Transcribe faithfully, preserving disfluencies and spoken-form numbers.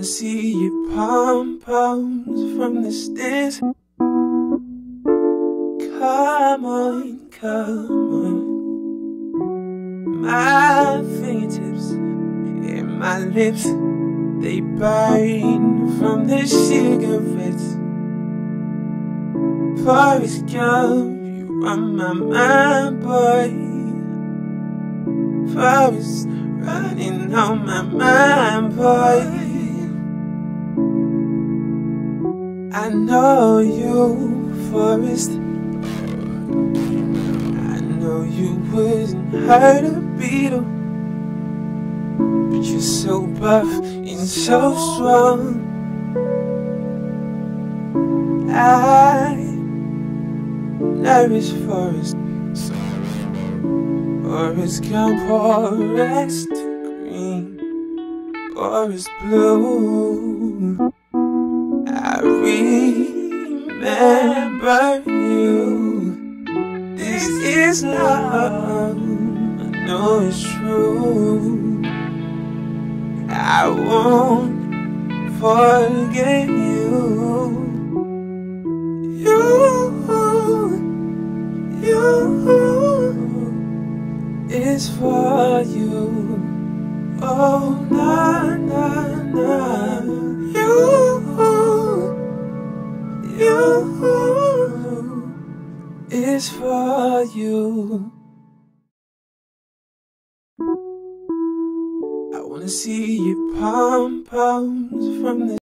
wanna see you pom-poms from the stairs. Come on, come on. My fingertips and my lips, they burn from the cigarettes. Forrest Gump, you run my mind, boy. Forrest running on my mind, boy. I know you, Forrest. I know you wouldn't hurt a beetle, but you're so buff and so strong. I nourish Forrest, Forrest Gump, Forrest green, Forrest blue. I remember you. This is love, I know it's true. I won't forget you. You, you, is for you. Oh, na, na, na. You, you, is for you. I wanna see you pom-poms from the